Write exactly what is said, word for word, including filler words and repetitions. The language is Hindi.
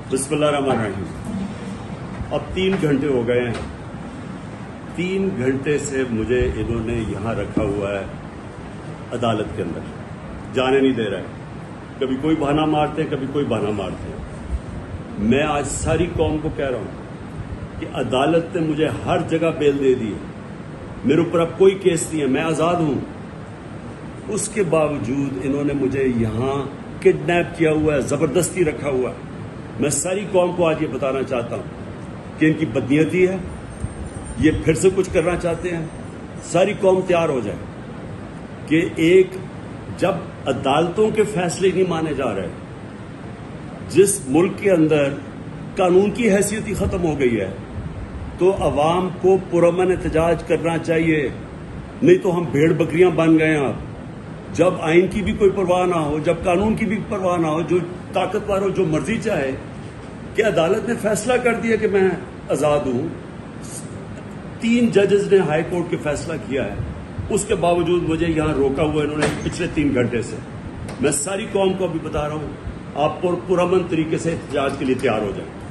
बिस्मिल्लाहिर्रहमानिर्रहीम। अब तीन घंटे हो गए हैं। तीन घंटे से मुझे इन्होंने यहां रखा हुआ है अदालत के अंदर, जाने नहीं दे रहा है। कभी कोई बहाना मारते हैं, कभी कोई बहाना मारते हैं। मैं आज सारी कौम को कह रहा हूं कि अदालत ने मुझे हर जगह बेल दे दी है, मेरे ऊपर अब कोई केस नहीं है, मैं आजाद हूं। उसके बावजूद इन्होंने मुझे यहां किडनैप किया हुआ है, जबरदस्ती रखा हुआ है। मैं सारी कौम को आज ये बताना चाहता हूं कि इनकी बदनीयती है, ये फिर से कुछ करना चाहते हैं। सारी कौम तैयार हो जाए कि एक जब अदालतों के फैसले नहीं माने जा रहे, जिस मुल्क के अंदर कानून की हैसियत ही खत्म हो गई है, तो अवाम को पुरअमन एहतजाज करना चाहिए। नहीं तो हम भेड़ बकरियां बन गए हैं। जब आइन की भी कोई परवाह ना हो, जब कानून की भी परवाह ना हो, जो ताकतवर हो जो मर्जी चाहे, कि अदालत ने फैसला कर दिया कि मैं आजाद हूं। तीन जजेस ने हाई कोर्ट के फैसला किया है, उसके बावजूद मुझे यहां रोका हुआ इन्होंने पिछले तीन घंटे से। मैं सारी कौम को अभी बता रहा हूं, आप पुरअमन तरीके से एहतजाज के लिए तैयार हो जाएं।